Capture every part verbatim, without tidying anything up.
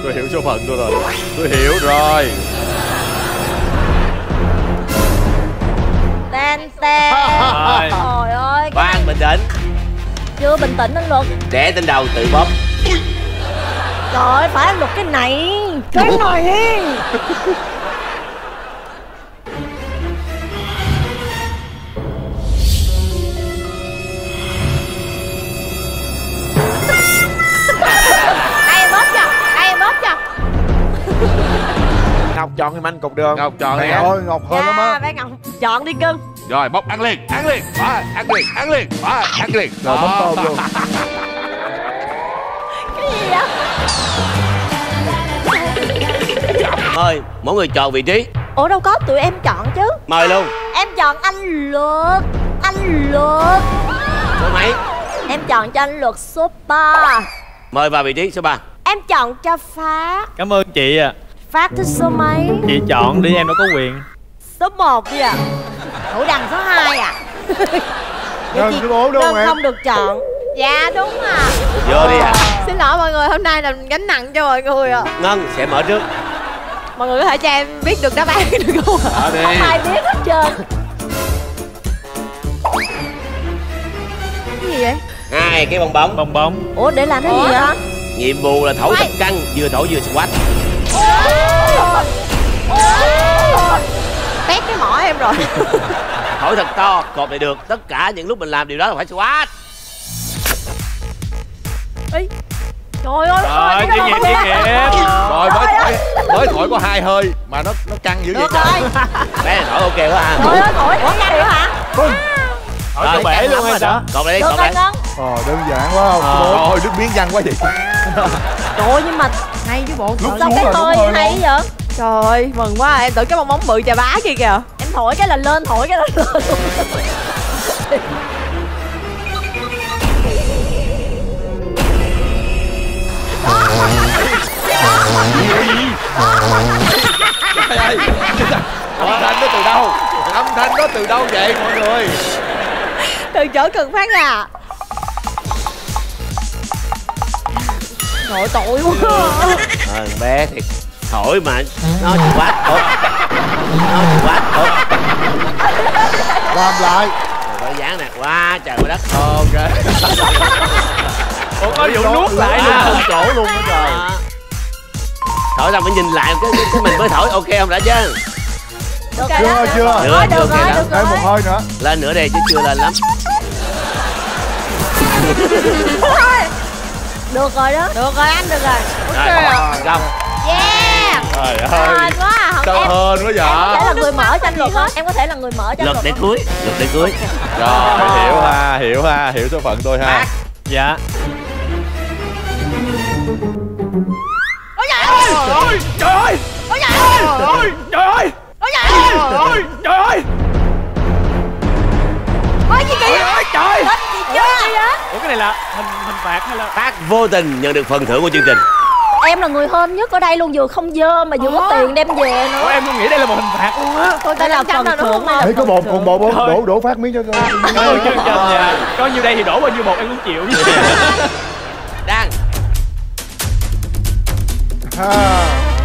Tôi hiểu số phận tôi rồi. Tôi hiểu rồi. Ten ten. Trời ơi. Khoan, bình tĩnh. Chưa bình tĩnh anh Luật. Trẻ tên đầu tự bóp. Trời ơi, phải anh Luật cái này. Cái này. Ngọc chọn em anh cục đường. Ngọc chọn mẹ đi. ơi, Ngọc hơn lắm á. Bé Ngọc chọn đi cưng. Rồi bóc ăn liền, ăn liền, à, ăn liền, ăn liền, à, ăn liền. Rồi mắm tôm luôn. Cái gì vậy? Mời mỗi người chọn vị trí. Ủa đâu có, tụi em chọn chứ. Mời luôn. Em chọn anh Luật. Anh Luật. Số mấy? Em chọn cho anh Luật số ba. Mời vào vị trí số ba. Em chọn cho Phát. Cảm ơn chị ạ. À. Phát thích số mấy? Chị chọn đi, em đâu có quyền. Số một đi à. Thủ đằng số hai à. Ngân số bốn đúng không em? Không được chọn. Dạ đúng à. Vô đi à. Xin lỗi mọi người, hôm nay là gánh nặng cho mọi người à. Ngân sẽ mở trước. Mọi người có thể cho em biết được đáp án được không? Mở đi. Không ai biết hết trơn. Cái gì vậy? Hai cái bong bóng. Bong bóng. Ủa để làm cái gì vậy? Nhiệm vụ là thổi thật căng, vừa thổi vừa squat. Tét cái mỏ em rồi. Thổi thật to, cột lại được. Tất cả những lúc mình làm điều đó là phải squat. Ý. Trời ơi. Rồi, chuyên nghiệp, chuyên nghiệp. Rồi mới thổi, mới thổi có hai hơi mà nó nó căng dữ vậy trời. Bé này thổi ok quá ha. Trời ơi, thổi ủa căng vậy hả? Thổi cho bể luôn hay sao? Cột lại đi, Được cột rồi lại. Ngân. Ờ, đơn giản quá không? Trời ơi, nước miếng văng quá vậy. Trời ơi, nhưng mà hay chứ bộ. Lúc Sao xuống cái là đúng hơi hơi hay luôn. vậy? Trời ơi, mừng quá, em tưởng cái bong bóng bự chà bá kia kìa. Em thổi cái là lên, thổi cái là lên. Trời ơi, âm thanh nó từ đâu? Âm thanh nó từ đâu vậy mọi người? Từ chỗ cần phát ra. Trời tội quá. Ờ, bé thiệt. Thổi mà nó squat tốt. Nó squat tốt. Làm lại. Rồi dáng nè, quá trời quá đất. Ok. Ủa có vụ nuốt lại luôn. Không chỗ luôn đó trời. Thổi ra phải nhìn lại cái, cái, cái mình mới thổi ok không đã chứ? Được Chưa rồi, chưa. được Được, rồi, được được rồi, rồi, được được Thêm một rồi. hơi nữa. Lên nữa đi chứ chưa lên lắm. Được rồi đó. Được rồi anh, được rồi. Rồi, xong. Yeah. Trời Hên ơi. quá. Không Sao em. hên quá Em có thể vậy? là người mở cho anh Luật hả? Em có thể là người mở cho anh Lượt Luật để hả? cưới, lượt để cưới. Rồi, hiểu ha, hiểu ha, hiểu số phận tôi ha. Dạ. Ôi trời ơi. Trời ơi. Ôi trời ơi. Ôi trời ơi. Ôi trời ơi. Ôi trời ơi. Ôi gì kìa. Ôi trời. Lên gì chưa? Ủa cái này là hình hình phạt hay là? Phát vô tình nhận được phần thưởng của chương trình. Em là người hên nhất ở đây luôn, vừa không dơ mà vừa có tiền đem về Ủa nữa. em không nghĩ đây là một hình phạt luôn á. Tôi Đây là phần đâu đúng thưởng. không? Thấy có bột, còn bột đổ, đổ, đổ phát miếng cho tôi. Cảm ơn chương trình nha. Có nhiêu đây thì đổ bao nhiêu bột em cũng chịu. Đang. Ha.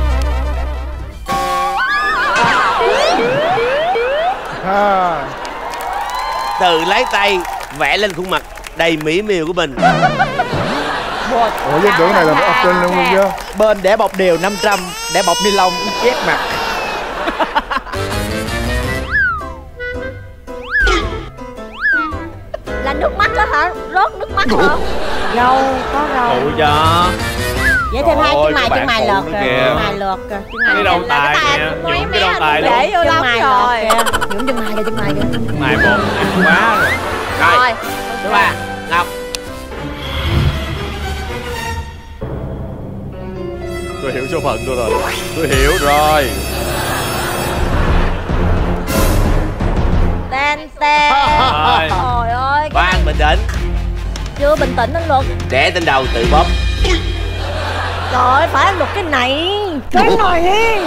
Ha. Tự lấy tay vẽ lên khuôn mặt đầy mỹ miều của mình. Ủa, cái tưởng này là một option luôn luôn chứ. Bên để bọc đều năm trăm, để bọc ni lông chét mặt. Là nước mắt đó hả? Rớt nước mắt hả? Râu, có râu. Phụ cho. Vậy thêm hai Ôi, chân mày, các chân bạn mày phụ lượt nữa kìa. kìa. Chân mày lượt kìa. Chân mày Cái đầu lượt. tài Cái nè, tay nhuộm cái đầu tài luôn. Để vô Chân lắm mày rồi. lượt kìa. Nhuộm chân mày kìa, chân mày kìa. Mày bột em quá rồi. Rồi, số ba, Ngọc. Tôi hiểu số phận tôi rồi. Tôi hiểu rồi. Ten ten. Rồi. Trời ơi. Khoan, bình tĩnh. Chưa bình tĩnh anh Luật. Trẻ tên đầu tự bóp. Trời ơi, phải anh Luật cái này. Cái này.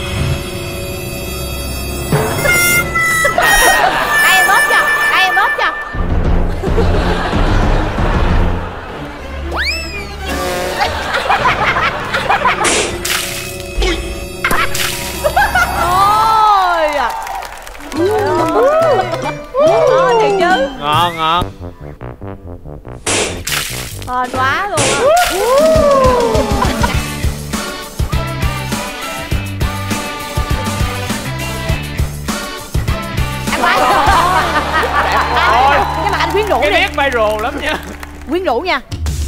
Đây em bóp cho. Đây em bóp cho. Ngon ngon. Hên quá luôn á. Anh quá rồi. Nhưng mà anh quyến rũ Cái đi. nét viral lắm nha. Quyến rũ nha.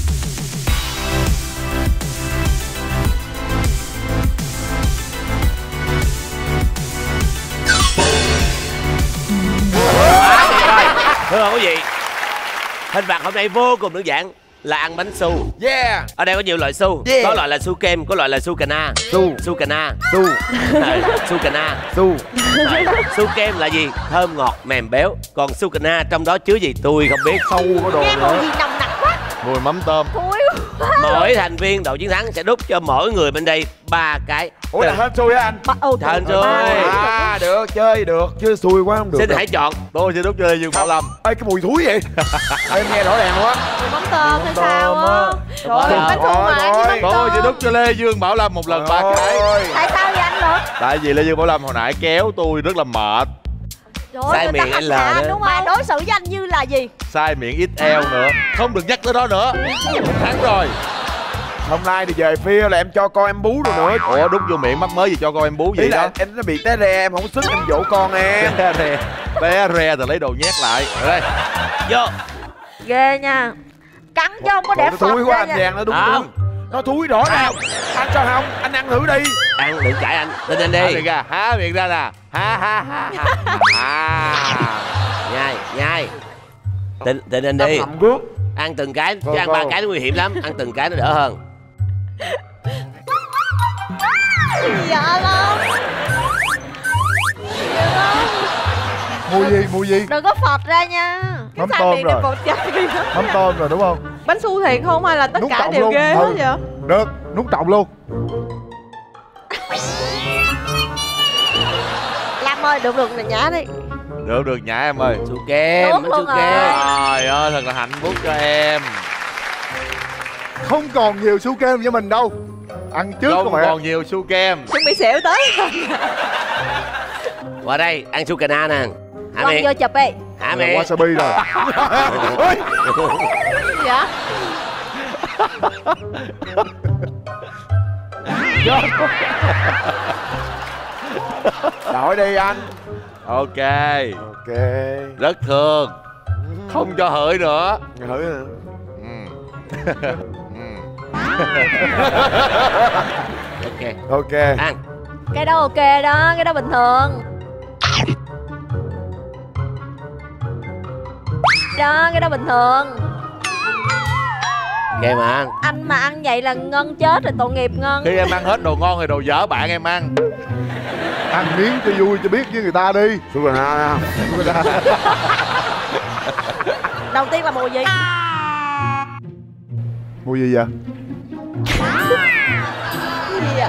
Thưa quý vị, hình phạt hôm nay vô cùng đơn giản là ăn bánh su. Yeah. Ở đây có nhiều loại su. Yeah. Có loại là su kem, có loại là su cà na. Su. Su cà na. Su. Rồi, su cà na. Su. Rồi, su kem là gì? Thơm ngọt mềm béo. Còn su cà na trong đó chứa gì tôi không biết. Sâu có đồ Nghe mùi nữa. gì nồng nặc quá. Mùi mắm tôm. Thối Mỗi thành viên đội chiến thắng sẽ đút cho mỗi người bên đây ba cái. Ủa là hên xui á anh? Ba- ừ, Hên trời ơi. xui. À được, chơi được. Chứ xui quá không được. Xin được. hãy chọn. Tôi sẽ đút cho Lê Dương Bảo Lâm. Ê cái mùi thúi vậy. Em nghe rõ ràng luôn á. Mùi mắm tôm hay sao á? Trời ơi, Trời bánh su mà ơi. chứ mắm Tôi sẽ tôm. đút cho Lê Dương Bảo Lâm một lần ba cái. Tại sao vậy anh Lực? Tại vì Lê Dương Bảo Lâm hồi nãy kéo tôi rất là mệt. Trời Sai ơi, người ta miệng hành L hạ anh nữa. đúng không? Mà đối xử với anh như là gì? Sai miệng ít eo nữa. Không được nhắc tới đó nữa. Mình thắng rồi. Hôm nay thì về phia là em cho con em bú rồi nữa. Ủa đút vô miệng mắc mới gì cho con em bú Ý gì là đó. em nó bị té re em không sức em dỗ con em. Té re. Té re rồi lấy đồ nhét lại. Ở đây. Vô. Ghê nha. Cắn chứ không có để Nó phật thúi quá ra anh nha. Vàng, nó đúng Không. đúng. Nó thúi rõ ràng. Anh sao không? Anh ăn thử đi. Ăn đừng cãi anh. Lên lên Há đi. miệng ra. Há miệng ra nè. Ha ha ha ha. À. Nhai nhai. Tình tình lên Nó đi. ngậm rước. Ăn từng cái. Chứ Vâng, ăn ba vâng. cái nó nguy hiểm lắm. Ăn từng cái nó đỡ hơn. Gì vậy Long? Mùi gì, mùi gì? Đừng có phọt ra nha. Mắm Cái tôm sai miệng này rồi. một chơi. Mắm tôm rồi đúng không? Bánh su thiệt không hay là tất Nút cả trọng đều luôn. ghê Ừ. hết vậy? Được, nút trọng luôn. Lam ơi, được được này nhả đi. Được được nhã em ơi. Su kem. Nuốt Bánh luôn su rồi. kem. Trời ơi thật là hạnh phúc cho em. Không còn nhiều su kem cho mình đâu. Ăn trước Không có phải. còn nhiều su kem. Chuẩn bị xỉu tới. Qua đây ăn su cà na nè. Hả Con miệng. vô chụp đi. Hả Là miệng. wasabi rồi. Ôi, Dạ. đổi đi anh. Ok. Ok. Rất thương. Không cho hửi nữa. Thử nè. Ừ. Ừ. Ok. Ok. Ăn. Cái đó ok đó, cái đó bình thường. Đó, cái đó bình thường. Ok mà ăn. Anh mà ăn vậy là Ngân chết rồi, tội nghiệp Ngân. Khi em ăn hết đồ ngon thì đồ dở bạn em ăn. Ăn miếng cho vui cho biết với người ta đi. Su cà na. Người ta. Đầu tiên là mùi gì? Mùi gì vậy? Gì vậy?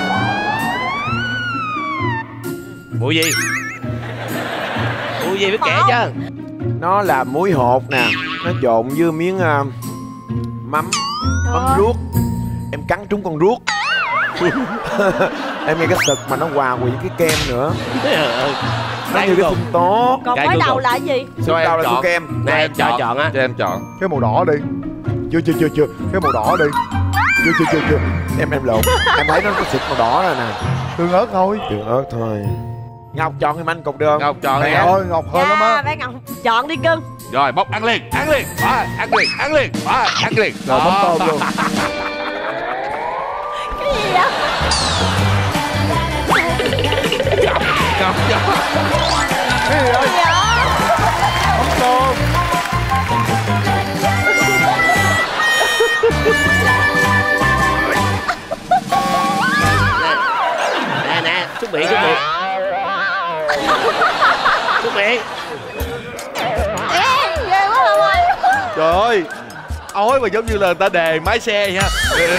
Mùi gì? Mùi gì biết kể chứ? Nó là muối hột nè. Nó trộn với miếng uh, mắm. Mắm ruốc. Em cắn trúng con ruốc. Em nghe cái sực mà nó hòa quyện cái kem nữa. Nó như cái sinh tốt. Còn Cái mới cuối đầu cùng. là cái gì? Cho em Đầu là su chọn. kem. Cho Này em cho chọn á. Cho em chọn. Cái màu đỏ đi. Chưa chưa chưa chưa. Cái màu đỏ đi. Chưa chưa chưa chưa. Em em lộn. Em thấy nó có sực màu đỏ rồi nè. Tương ớt thôi. Đường ớt thôi. Ngọc chọn em anh cục đường. Ngọc chọn Mẹ nha. ơi, Ngọc hên lắm Dạ, á. bé Ngọc. Chọn đi cưng. Rồi bóc ăn liền, ăn liền. Đó, ăn liền, ăn liền. Đó, ăn liền. Rồi mắm tôm luôn. Cái gì vậy? Ngọc chọn. Cái gì vậy? Cái gì vậy? Mắm tôm. Nè nè, xúc miệng, xúc miệng. Xúc miệng. Ê, ghê quá Long ơi. Trời ơi. Ói mà giống như là người ta đề máy xe nha.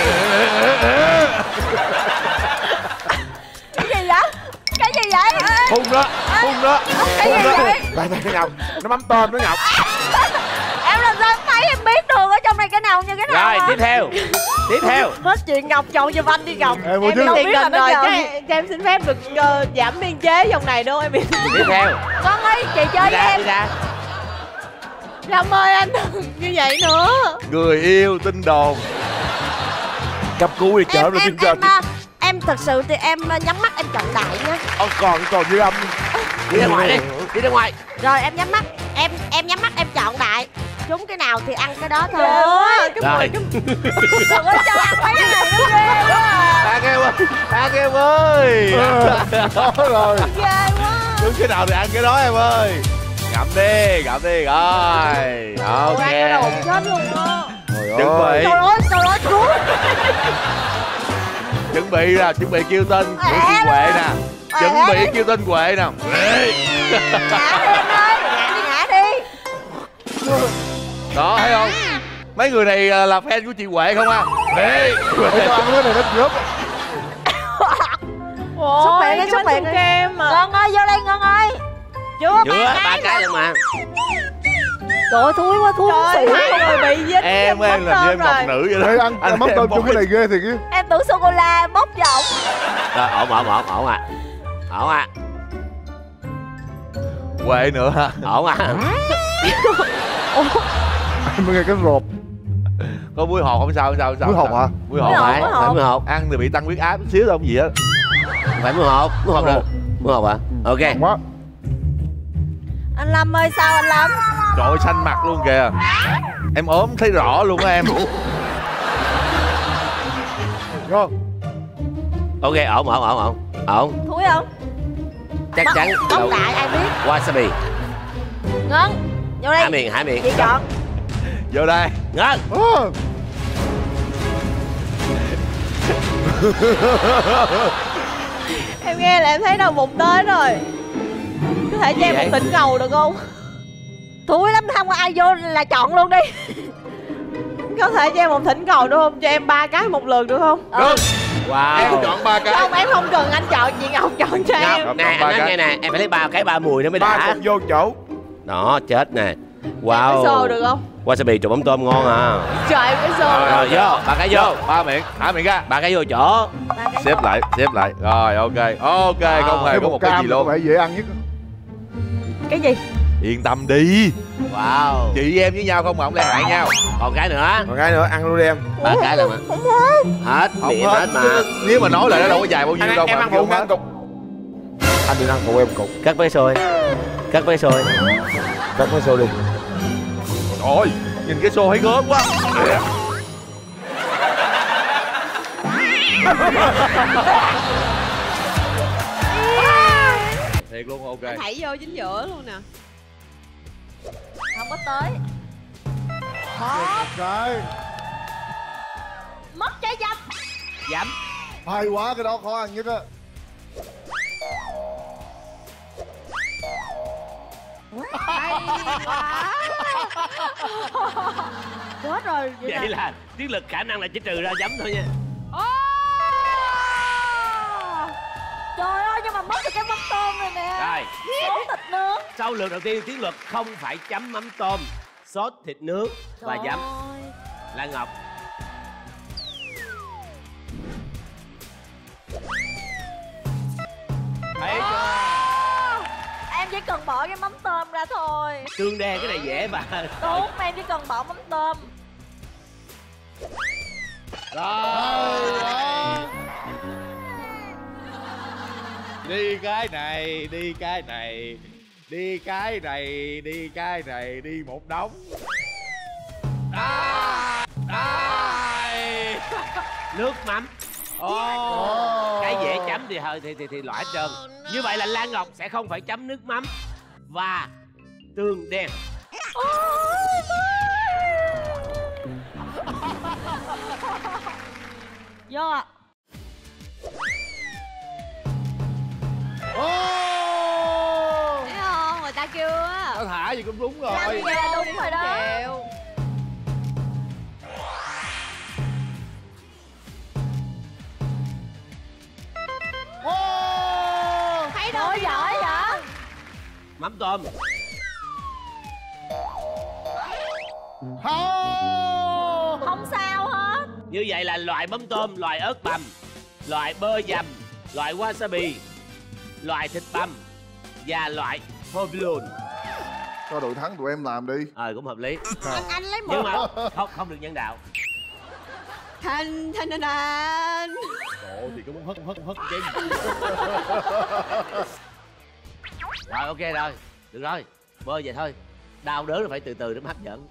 Cái gì vậy? Cái gì vậy? Hung đó, hung đó. Cái gì vậy? Đây đây Ngọc. Nó mắm tôm đó Ngọc. Em làm sao em thấy em biết được ở trong này cái nào như cái nào Rồi, à? tiếp theo. Tiếp theo. Hết chuyện Ngọc chọn giùm anh đi Ngọc. Em mua Em chứ. đâu Tiền biết gần là rồi, nó cho giờ. em, cho em xin phép được ờ, giảm biên chế trong này đâu em bị. Tiếp theo. Con ơi, chị chơi Đi với ra, em. đi ra. Lâm ơi anh đừng như vậy nữa. Người yêu tin đồn. Cấp cứu đi chở Em rồi em tin cho. em, à, em thật sự thì em à, nhắm mắt em chọn đại nha. Ông còn còn dư âm. Đi ra ngoài đi, đi ra ngoài. Rồi em nhắm mắt, em em nhắm mắt em chọn đại. Trúng cái nào thì ăn cái đó thôi. Trời ơi, cái Rồi. Đừng có cho ăn mấy cái này nó ghê quá. Ăn em ơi, ăn em ơi. Đó rồi. Ghê quá. Đúng cái nào thì ăn cái đó em ơi. Ngậm đi, ngậm đi rồi. Ok. Ăn cái đầu chết luôn á. Chuẩn bị, Trời ơi, trời ơi, cứu. chuẩn bị nè, chuẩn bị kêu tên của chị Huệ nè. Chuẩn bị kêu tên Huệ nè. Ngã đi em ơi, ngã đi, ngã đi. Đó thấy không? Mấy người này à, là fan của chị Huệ không à? Ê, Ê, tao ăn cái này nó rớp. Xúc miệng đi, cái xúc bánh miệng đi. kem mà. Ngân ơi, vô đây Ngân ơi. Chưa Chưa, ba cái lần mà. Trời ơi, thúi quá, thúi Trời xỉu. ơi, hai người bị dính. em em là như em ngọc nữ vậy đó. Ê, ăn Anh mắm em tôm bóc chung cái này ghê thiệt chứ. Em tưởng sô-cô-la bốc giọng. Rồi, ổn, ổn, ổn, ổn à. Ổn à, Huệ nữa ha. ổn à. Anh mới nghe cái rộp. Có muối hột không sao, không sao, không sao. Muối hột hả? Muối Muối hột. hột. Phải, phải mười hột. Ăn thì bị tăng huyết áp chút xíu đâu không gì hết. Phải mười hột, mười hột được. Mười hột hả? Ok. Quá. Anh Lâm ơi, sao anh Lâm? Trời ơi, xanh mặt luôn kìa. Em ốm thấy rõ luôn á em. Rồi. Ok, ổn, ổn, ổn, ổn. Ổn, Thúi không? chắc chắn. Bốc đâu- đại ai biết. Wasabi. Ngân, vô Há đây. miệng, há miệng. Chị chọn. Vô đây. Ngân. Ờ. Em nghe là em thấy đau bụng tới rồi. Có thể cho em vậy? một thịnh ngầu được không? Thúi lắm, không có ai vô là chọn luôn đi. Có thể cho em một thỉnh cầu được không? Cho em ba cái một lượt được không? Ừ. Wow. Em chọn ba cái. Không, em không cần anh chọn, chị Ngọc chọn cho em. Ngọc, nè, Ba anh nói cái. nghe nè, em phải lấy ba cái ba mùi nó mới Ba đã. cùng vô chỗ. Đó, chết nè. Cái xô Wow. được không? Wasabi trộn mắm tôm ngon à. Trời em cái xô. Rồi, Rồi, vô, ba cái vô. Ba miệng, thả miệng ra. Ba cái vô chỗ. Ba cái Xếp lại, xếp lại. Rồi, ok. Ok, không hề Cái có một một cái cam gì có luôn. vẻ dễ ăn nhất. cái gì? Yên tâm đi. Wow. Chị em với nhau không mà không lẽ hại nhau. Còn cái nữa. Còn cái nữa ăn luôn đi em. Ba cái là mà. Hết, Không miệng hết. hết mà. Nếu mà nói lại nó đâu có dài bao nhiêu Anh, đâu em mà ăn vô phụ ăn hết. cục. Anh đừng ăn phụ em cục. Cắt với xôi. Cắt với xôi. Cắt mấy xô đi. Ôi, nhìn cái xô thấy gớm quá. Thiệt luôn, ok. Thảy vô chính giữa luôn nè. Không có tới. Một cái. Mất trái dâm. Dám. Hay quá, cái đó khó ăn nhất á. Chết rồi. Vậy Vậy là... là chiến lực khả năng là chỉ trừ ra giấm thôi nha. Trời ơi, nhưng mà mất được cái mắm tôm rồi nè. Rồi, Sốt thịt nướng. sau lượt đầu tiên chiến luật không phải chấm mắm tôm, sốt thịt nướng và Trời giấm. ơi. Lan Ngọc. Thấy chưa? Em chỉ cần bỏ cái mắm tôm ra thôi. Tương đen cái này dễ mà. Đúng, em chỉ cần bỏ mắm tôm. Đi cái này, đi cái này, đi cái này, đi cái này, đi một đống. À, à, nước mắm. Ồ, cái dễ chấm thì hơi thì thì, thì loại hết trơn. Như vậy là Lan Ngọc sẽ không phải chấm nước mắm và tương đen. Vô ạ. Thấy không? Người ta kêu á. Tao thả gì cũng đúng Làm rồi. gì là đúng rồi đó. Chịu. Thấy đâu Ôi thì giỏi đó. vậy. Mắm tôm. Không sao hết. Như vậy là loại mắm tôm, loại ớt bằm, loại bơ dầm, loại wasabi, loại thịt băm và loại provolone. Cho đội thắng tụi em làm đi. Ờ cũng hợp lý. Anh anh lấy một. Nhưng mà không không được nhân đạo. Thanh thanh thanh thanh. Ồ thì có muốn hất hất hất chứ. Rồi ok rồi, được rồi, bơi vậy thôi. Đau đớn là phải từ từ để hấp dẫn.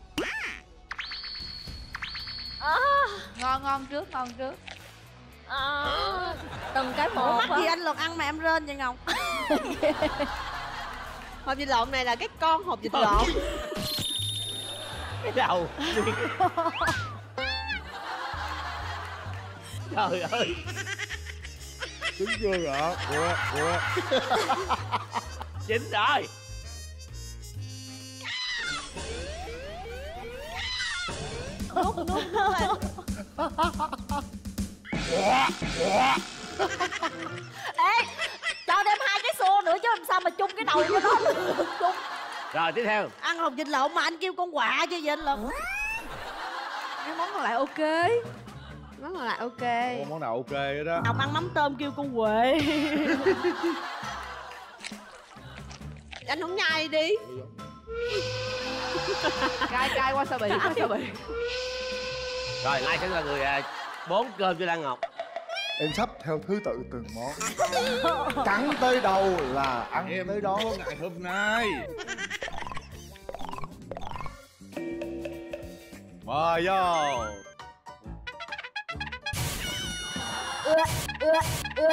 À, Ngon ngon trước, ngon trước. à, từng cái một. Mắt gì anh Luật ăn mà em rên vậy Ngọc? Hộp vịt lộn này là cái con hộp vịt lộn. Cái đầu. Trời ơi. Đúng chưa ạ? Ủa, ủa. Chín rồi. Nút nút nút anh. Ê, cho thêm hai cái xô nữa chứ làm sao mà chung cái đầu của nó chung. Rồi tiếp theo. Ăn hộp vịt lộn mà anh kêu con quạ chứ gì anh Luật? Cái món còn lại ok. Món còn lại ok. Ồ, món nào ok đó đó. Ngọc ăn mắm tôm kêu con quệ. Anh không nhai đi. Cay cay qua sao bị, qua sao bị. Rồi ai sẽ là người à, bốn cơm cho Lan Ngọc. Em sắp theo thứ tự từng món. Cắn tới đâu là ăn Em tới đó. ngày hôm nay. Mời vô. Ưa, ưa, ưa.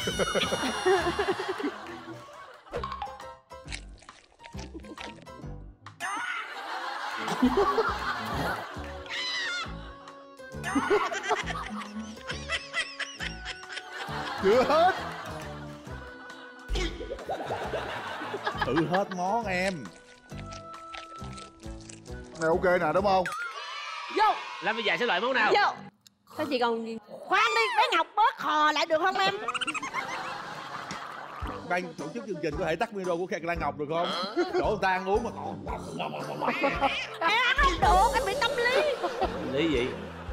Chưa hết. Thử hết món em. Này ok nè đúng không? Vô. Làm bây giờ sẽ loại món nào? Vô. Sao chị còn gì? Khoan đi, bé Ngọc bớt khò lại được không em? Ban tổ chức chương trình có thể tắt video của Lan Ngọc được không? Chỗ người ta ăn uống mà còn. Em ăn không được, em bị tâm lý. Lý gì?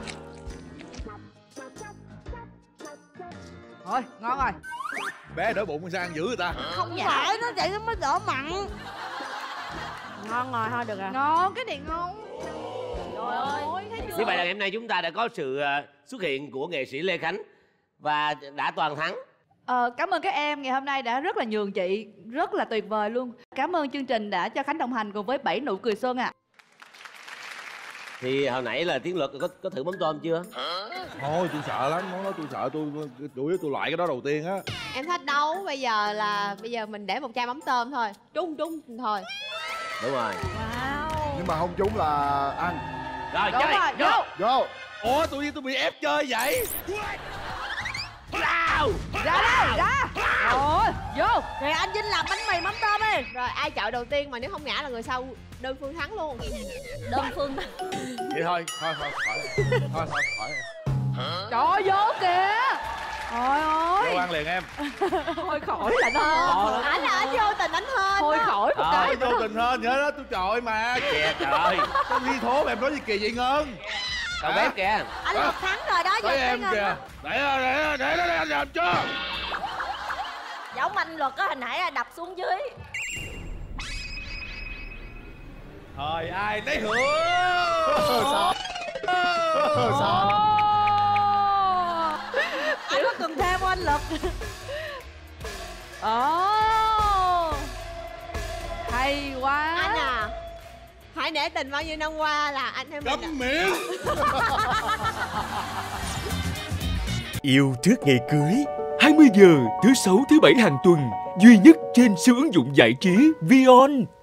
Thôi, ngon rồi. Bé đỡ bụng sao ăn dữ người ta. Không phải, nó vậy nó mới đỡ mặn. Ngon rồi, thôi được rồi. Ngon, cái này ngon. Trời ơi, thấy chưa? Như vậy là ngày hôm nay chúng ta đã có sự à, xuất hiện của nghệ sĩ Lê Khánh và đã toàn thắng. Ờ, cảm ơn các em ngày hôm nay đã rất là nhường chị, rất là tuyệt vời luôn. Cảm ơn chương trình đã cho Khánh đồng hành cùng với bảy nụ cười xuân ạ. À. Thì hồi nãy là Tiến Luật có có thử mắm tôm chưa? Thôi tôi sợ lắm, món đó tôi sợ, tôi chủ yếu tôi loại cái đó đầu tiên á. Em thách đấu, bây giờ là bây giờ mình để một chai mắm tôm thôi. Trung trung thôi. Đúng rồi. Wow. Nhưng mà không trúng là ăn. Rồi Đúng chơi, rồi, vô. Vô. Ủa tự nhiên tôi bị ép chơi vậy? Nào. Ra đây, ra. Rồi, vô. Thì anh Vinh làm bánh mì mắm tôm đi. Rồi ai chọi đầu tiên mà nếu không ngã là người sau đơn phương thắng luôn. Đơn phương. Vậy thôi, thôi thôi khỏi. Thôi thôi khỏi. Trời ơi, vô kìa. Trời ơi. Vô ăn liền em. Thôi khỏi là nó. Ờ. Anh là anh vô tình anh hên. Thôi khỏi một Thôi cái. vô tình hơn, nhớ đó tôi chọi mà. Kìa trời. Trong thi thố mà em nói gì kỳ vậy Ngân? Cậu bé kìa. Anh Luật thắng rồi đó. Tới em kìa. Để đó, để đó, để đó, để anh làm chưa? Giống anh Luật á, hồi nãy đập xuống dưới. Thôi ai nấy hưởng. Sao? Sao? Anh có cần thêm không anh Luật? Ồ. Hay quá. Anh à, hãy nể tình bao nhiêu năm qua là anh em mình. Cấm miệng. Yêu trước ngày cưới hai mươi giờ thứ sáu thứ bảy hàng tuần duy nhất trên siêu ứng dụng giải trí Vion.